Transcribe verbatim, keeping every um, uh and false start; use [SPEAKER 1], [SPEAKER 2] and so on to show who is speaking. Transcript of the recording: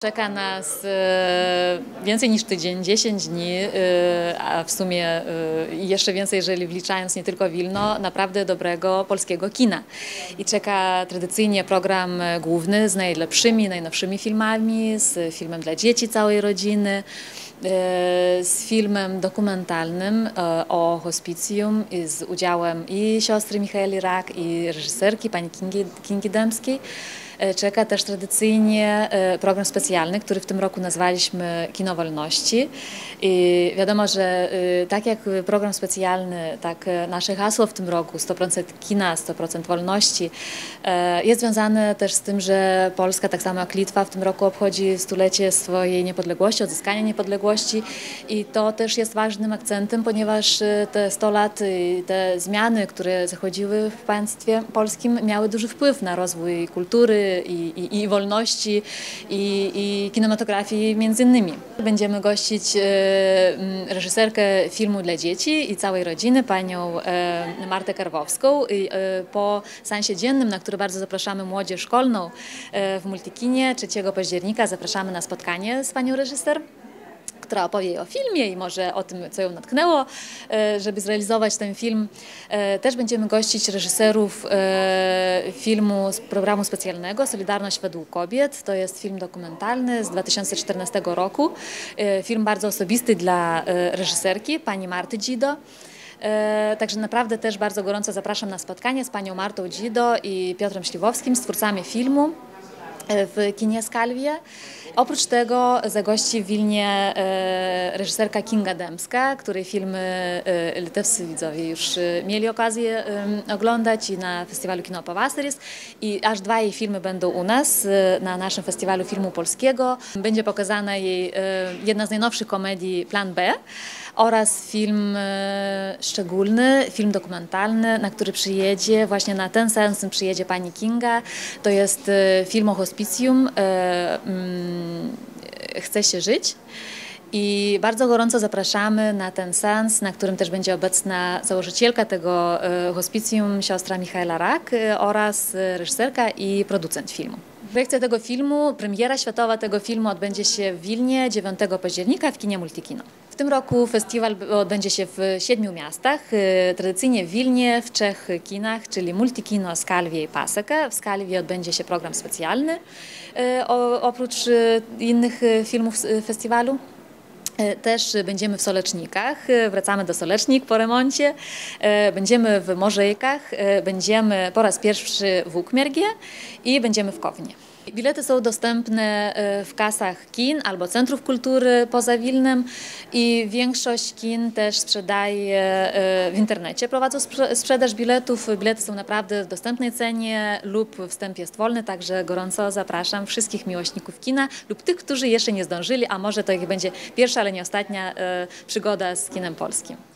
[SPEAKER 1] Czeka nas e, więcej niż tydzień, dziesięć dni, e, a w sumie e, jeszcze więcej, jeżeli wliczając nie tylko Wilno, naprawdę dobrego polskiego kina. I czeka tradycyjnie program główny z najlepszymi, najnowszymi filmami, z filmem dla dzieci całej rodziny, e, z filmem dokumentalnym e, o hospicjum z udziałem i siostry Michaeli Rak, i reżyserki pani Kingi, Kingi Dębskiej. Czeka też tradycyjnie program specjalny, który w tym roku nazwaliśmy Kino Wolności. I wiadomo, że tak jak program specjalny, tak nasze hasło w tym roku sto procent kina, sto procent wolności jest związane też z tym, że Polska, tak samo jak Litwa, w tym roku obchodzi stulecie swojej niepodległości, odzyskania niepodległości, i to też jest ważnym akcentem, ponieważ te sto lat i te zmiany, które zachodziły w państwie polskim, miały duży wpływ na rozwój kultury, I, i, i wolności, i, i kinematografii między innymi. Będziemy gościć e, reżyserkę filmu dla dzieci i całej rodziny, panią e, Martę Karwowską. I, e, po seansie dziennym, na który bardzo zapraszamy młodzież szkolną e, w Multikinie, trzeciego października zapraszamy na spotkanie z panią reżyser, która opowie o filmie i może o tym, co ją natknęło, żeby zrealizować ten film. Też będziemy gościć reżyserów filmu z programu specjalnego Solidarność według kobiet. To jest film dokumentalny z dwa tysiące czternastego roku. Film bardzo osobisty dla reżyserki, pani Marty Dzido. Także naprawdę też bardzo gorąco zapraszam na spotkanie z panią Martą Dzido i Piotrem Śliwowskim, z twórcami filmu w kinie Skalvie. Oprócz tego zagości w Wilnie reżyserka Kinga Dębska, której filmy litewscy widzowie już mieli okazję oglądać i na festiwalu Kino Pavasaris. I aż dwa jej filmy będą u nas na naszym festiwalu filmu polskiego. Będzie pokazana jej jedna z najnowszych komedii Plan B oraz film szczególny, film dokumentalny, na który przyjedzie, właśnie na ten seans przyjedzie pani Kinga. To jest film o hospicjum Chce się żyć. I bardzo gorąco zapraszamy na ten seans, na którym też będzie obecna założycielka tego hospicjum, siostra Michaela Rak, oraz reżyserka i producent filmu. Projekcja tego filmu, premiera światowa tego filmu odbędzie się w Wilnie dziewiątego października w kinie Multikino. W tym roku festiwal odbędzie się w siedmiu miastach, tradycyjnie w Wilnie, w trzech kinach, czyli Multikino, Skalvie i Paseke. W Skalvie odbędzie się program specjalny, oprócz innych filmów festiwalu. Też będziemy w Solecznikach, wracamy do Solecznik po remoncie, będziemy w Morzejkach, będziemy po raz pierwszy w Ukmergie i będziemy w Kownie. Bilety są dostępne w kasach kin albo centrów kultury poza Wilnem, i większość kin też sprzedaje w internecie, prowadzą sprzedaż biletów. Bilety są naprawdę w dostępnej cenie lub wstęp jest wolny, także gorąco zapraszam wszystkich miłośników kina lub tych, którzy jeszcze nie zdążyli, a może to ich będzie pierwsza, ale nie ostatnia przygoda z kinem polskim.